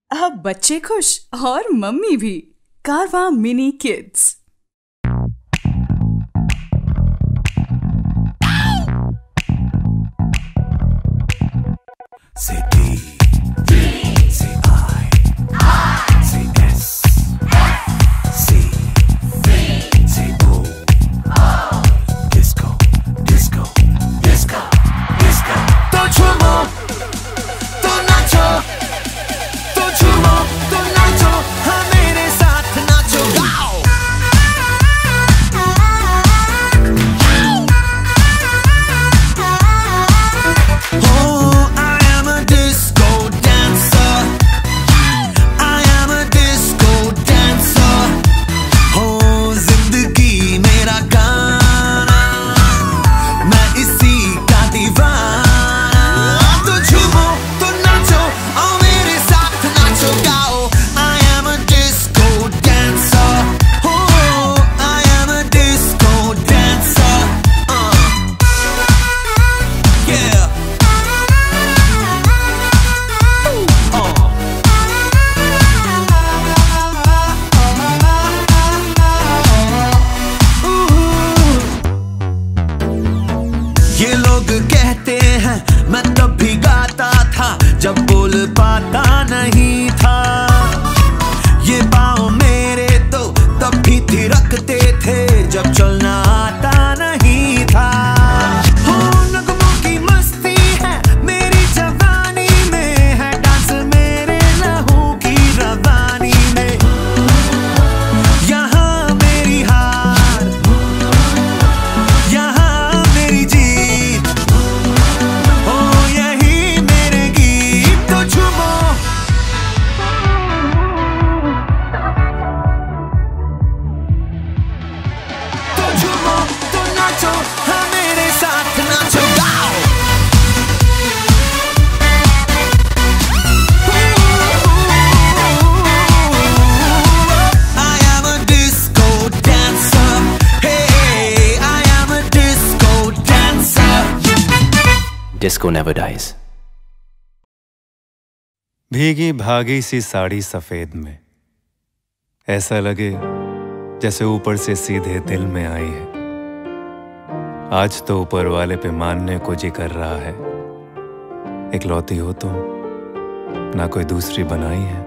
अब बच्चे खुश और मम्मी भी। Carvaan mini kids. Say D, say I, say S, C, say O, disco, disco, disco, disco. तो झूमो, तो नाचो, तो झूमो, तो नाचो, हाँ मेरे साथ नाचो, गाओ। जब बोल पाता नहीं था ये पाँव मेरे तो तब भी थिरकते थे जब चलना आता नहीं था। हो नगमों की मस्ती है मेरी जवानी में है डांस मेरे लहू की रवानी में। यहाँ मेरी हार यहाँ मेरी जीत हो यही मेरे गीत। तो झूमो तो नाचो हाँ मेरे साथ नाचो गाओ। I am a disco dancer. Hey, I am a disco dancer. Disco never dies. भीगी भागी सी साड़ी सफेद में ऐसा लगे जैसे ऊपर से सीधे दिल में आई है। आज तो ऊपर वाले पे मानने को जी कर रहा है। इकलौती हो तुम ना कोई दूसरी बनाई है।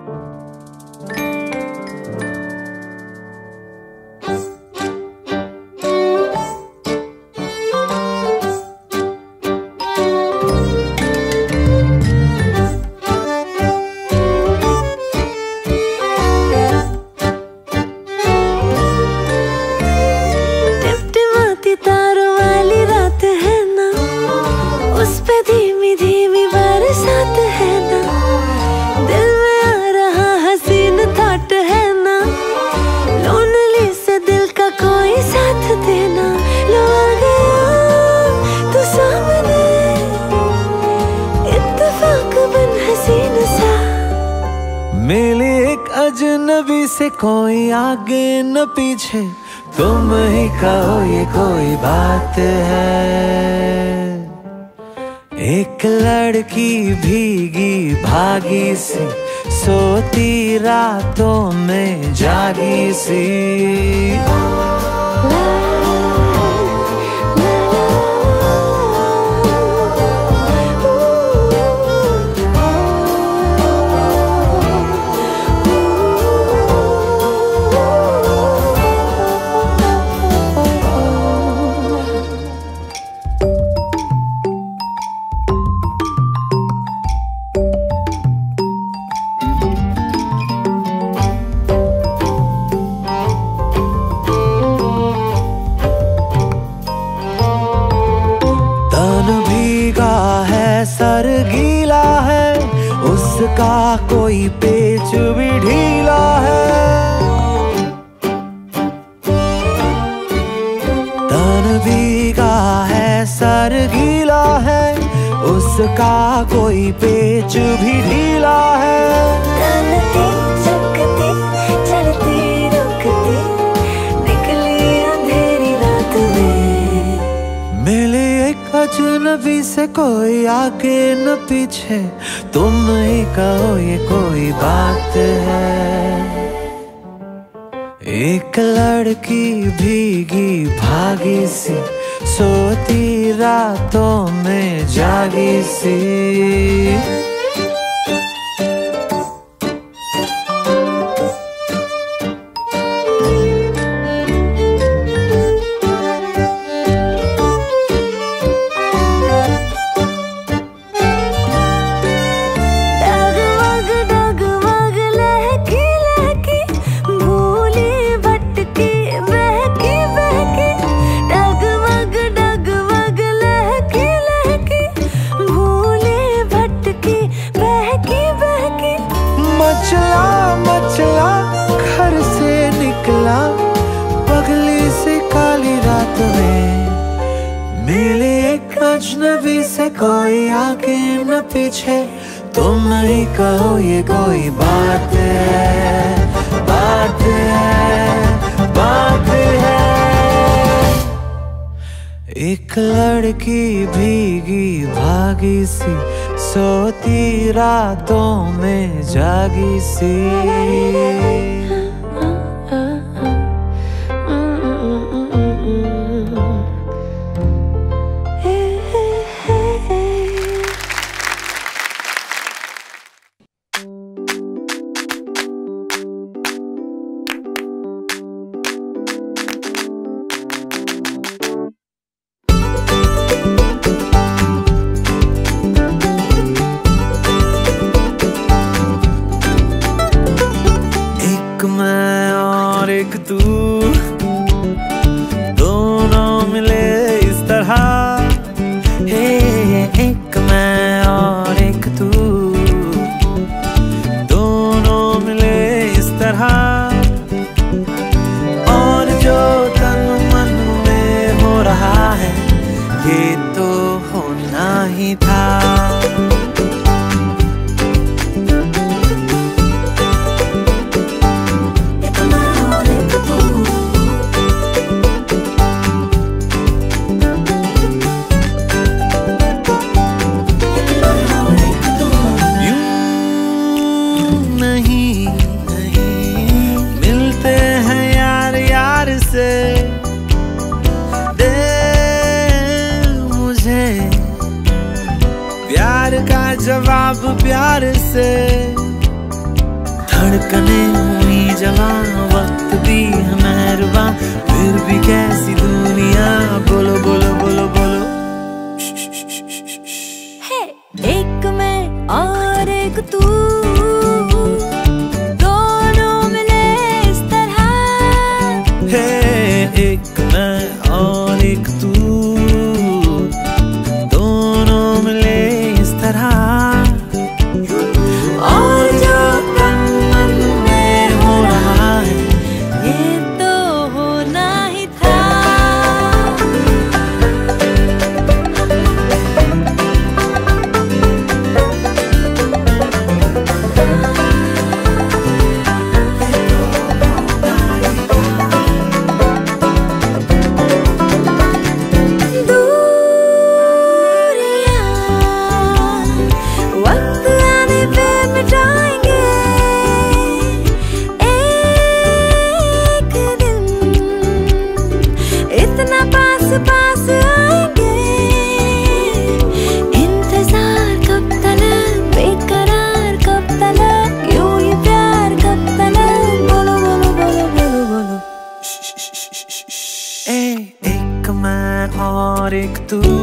टिमटिमाती तारों वाली रात है ना, उस पे धीमी धीमी बरसात है ना, दिल में आ रहा हसीन थॉट है ना, लोनली से दिल का कोई साथ देना। लो आ गया तू सामने, इत्तेफाक बन हसीन सा। मिली एक अजनबी से कोई आगे न पीछे, तुम ही कहो ये कोई बात है। एक लड़की भीगी भागी सी सोती रातों में जागी सी। सर गीला है उसका कोई पेच भी ढीला है। तन भीगा है सर गीला है उसका कोई पेच भी ढीला है। चलती चकती चलती रुकती निकली अंधेरी रात में। मिले एक अजनबी से कोई आगे न पीछे, तुम ही कहो ये कोई बात है। एक लड़की भीगी भागी सी, सोती रातों में जागी सी। अजनबी से कोई आगे न पीछे, तुम ही कहो ये कोई बात है, बात है, बात है। एक लड़की भीगी भागी सी, सोती रातों में जागी सी। जवाब प्यार से धड़कने हुई जवां, वक्त भी है मेहरबान, फिर भी कैसी दुनिया। बोलो बोलो बोलो बोलो। हे एक मैं और एक तू, दोनों मिले इस तरह। हे एक मैं और एक तू, दोनों मिले इस तरह। एक मैं और एक तू,